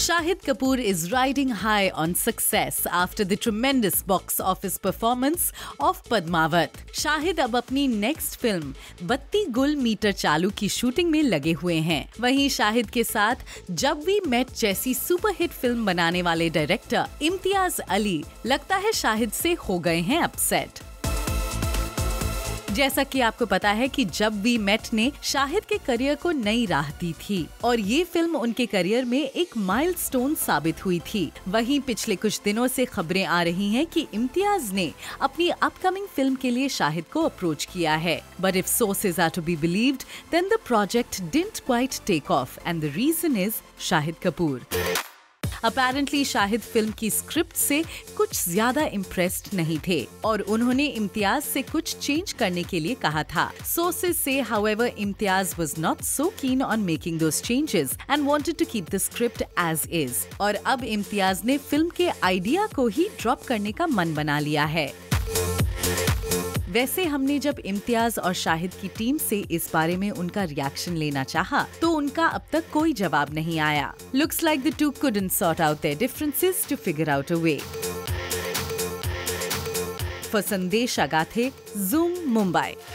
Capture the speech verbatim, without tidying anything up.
Shahid Kapoor is riding high on success after the tremendous box office performance of Padmavat. Shahid अब अपनी next film बत्ती गुल metre चालू की शूटिंग में लगे हुए हैं। वहीं शाहिद के साथ जब वी मेट जैसी सुपरहिट फिल्म बनाने वाले डायरेक्टर इम्तियाज अली लगता है शाहिद से हो गए हैं अपसेट। जैसा कि आपको पता है कि जब वी मेट ने शाहिद के करियर को नई राह दी थी और ये फिल्म उनके करियर में एक माइलस्टोन साबित हुई थी। वहीं पिछले कुछ दिनों से खबरें आ रही हैं कि इम्तियाज ने अपनी अपकमिंग फिल्म के लिए शाहिद को अप्रोच किया है। But if sources are to be believed, then the project didn't quite take off and the reason is Shahid Kapoor. Apparently Shahid film की स्क्रिप्ट से कुछ ज्यादा इम्प्रेस्ड नहीं थे और उन्होंने इम्तियाज से कुछ चेंज करने के लिए कहा था। Sources say, however, Imtiaz was not so keen on making those changes and wanted to keep the script as is। और अब इम्तियाज ने फिल्म के आइडिया को ही ड्रॉप करने का मन बना लिया है। वैसे हमने जब इम्तियाज और शाहिद की टीम से इस बारे में उनका रिएक्शन लेना चाहा तो उनका अब तक कोई जवाब नहीं आया। Looks like the two couldn't sort out their differences to figure out a way। For संदेश अगाथे, Zoom, Mumbai।